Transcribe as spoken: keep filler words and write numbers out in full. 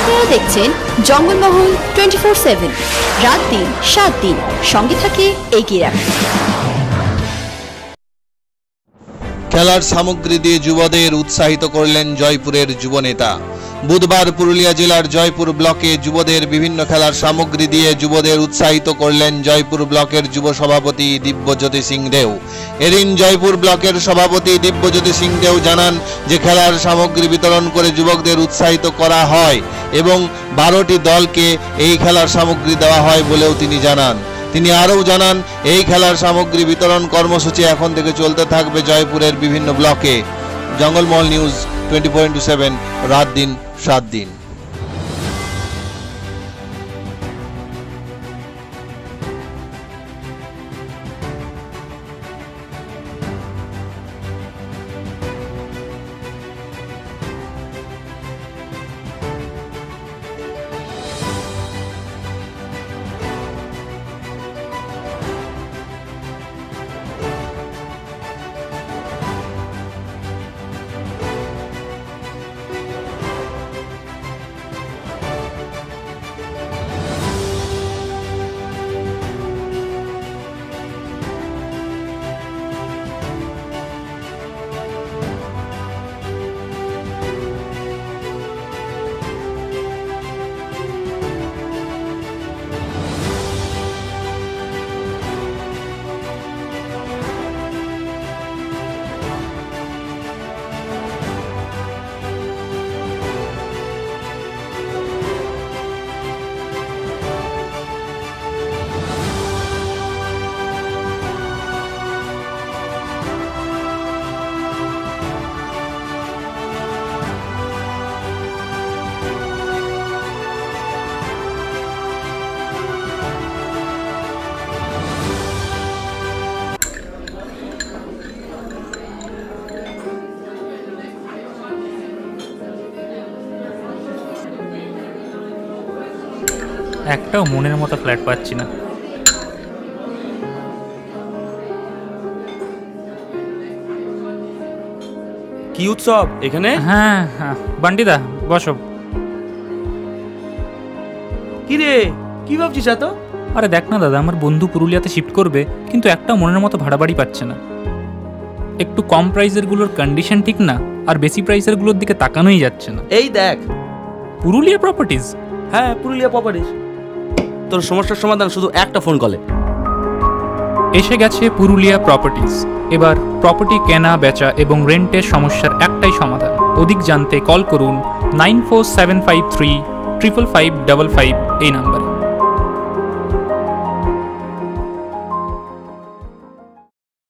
আপনারা দেখছেন Jangalmahal twenty four seven, রাত দিন সাত দিন সঙ্গে থাকে এগিয়ে রাখে। খেলার সামগ্রী দিয়ে যুবদের উৎসাহিত করলেন জয়পুরের যুবনেতা। বুধবার পুরুলিয়া জেলার জয়পুর ব্লকে যুবদের বিভিন্ন খেলার সামগ্রী দিয়ে যুবদের উৎসাহিত করলেন জয়পুর ব্লকের যুব সভাপতি দিব্যজ্যোতি সিং দেও। এদিন জয়পুর ব্লকের সভাপতি দিব্যজ্যোতি সিং দেও জানান যে খেলার সামগ্রী বিতরণ করে যুবকদের উৎসাহিত করা হয় এবং বারোটি দলকে এই খেলার সামগ্রী দেওয়া হয় বলেও তিনি জানান। তিনি আরও জানান এই খেলার সামগ্রী বিতরণ কর্মসূচি এখন থেকে চলতে থাকবে জয়পুরের বিভিন্ন ব্লকে। Jangalmahal news twenty four into seven, রাত দিন সাত দিন। একটাও মনের মতো ফ্ল্যাট পাচ্ছি না। কি উৎসব এখানে? হ্যাঁ হ্যাঁ বান্টিদা বসো। কি রে, কি ভাবছিস এত? আরে দেখ না দাদা, আমার বন্ধু পুরুলিয়াতে শিফট করবে, কিন্তু একটা মনের মতো ভাড়া বাড়ি পাচ্ছে না। একটু কম প্রাইসের গুলোর কন্ডিশন ঠিক না, আর বেশি প্রাইসের গুলোর দিকে তাকানোই যাচ্ছে না। এই দেখ, পুরুলিয়া প্রপার্টিজ। হ্যাঁ পুরুলিয়া প্রপার্টিজ। তোর সমস্যার সমাধান শুধু একটা ফোন কলে। এসে গেছে পুরুলিয়া প্রপার্টিজ। এবার প্রপার্টি কেনা বেচা এবং রেন্টের সমস্যার একটাই সমাধান। অধিক জানতে কল করুন nine four seven five three triple five double five এই নাম্বারে।